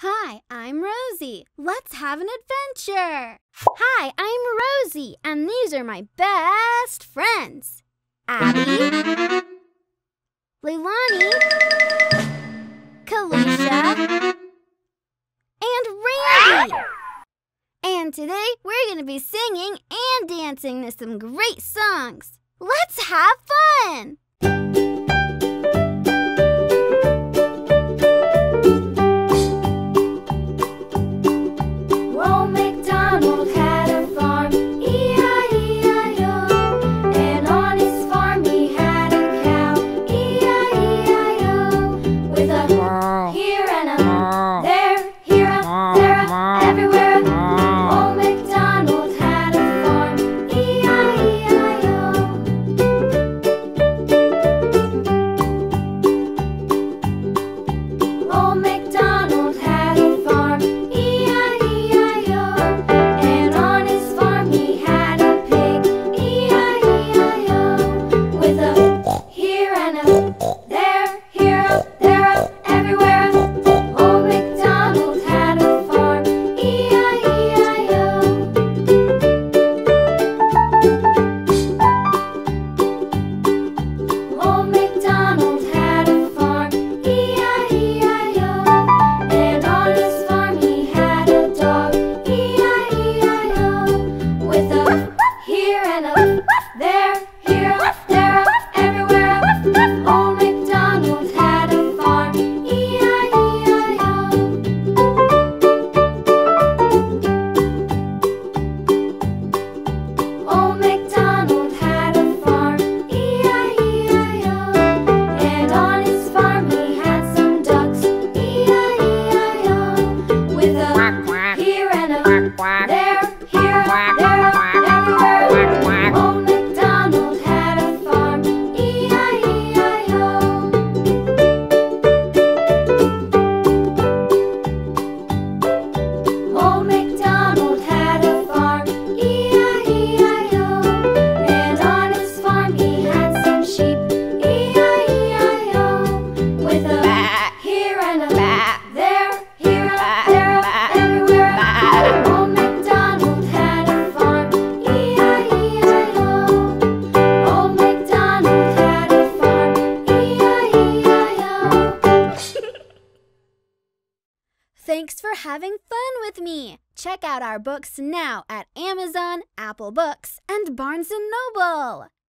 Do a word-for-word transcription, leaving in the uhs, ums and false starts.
Hi, I'm Rosy. Let's have an adventure. Hi, I'm Rosy, and these are my best friends. Abby, Leilani, Kalisha, and Randy. And today we're going to be singing and dancing to some great songs. Let's have fun! Old MacDonald had a farm, E I E I O. And on his farm he had a cow, E I E I O. With a here and a there, here a, there a, everywhere a. Old MacDonald had a farm, E I E I O. Old MacDonald had a farm, E I E I O. And on his farm he had a pig, E I E I O. With a here and a there, here a, there a, everywhere a. Old MacDonald had a farm, E I E I O. Old MacDonald had a farm, E I E I O. And on his farm he had a dog, E I E I O. With a here and a there, here a, there a, everywhere a. Old MacDonald had a farm, E I E I O. Old MacDonald had a farm, E I E I O. And on his farm he had some ducks, E I E I O. With a here and a there, here a, there a, everywhere. Old MacDonald had a farm, E I E I O. Old MacDonald had a farm, E I E I O. And on his farm he had some sheep, E I E I O. With a here and a there, here a, there a, everywhere. Old MacDonald had a farm, E I E I O. Old MacDonald had a farm, E I E I O. Thanks for having fun with me. Check out our books now at Amazon, Apple Books, and Barnes and Noble.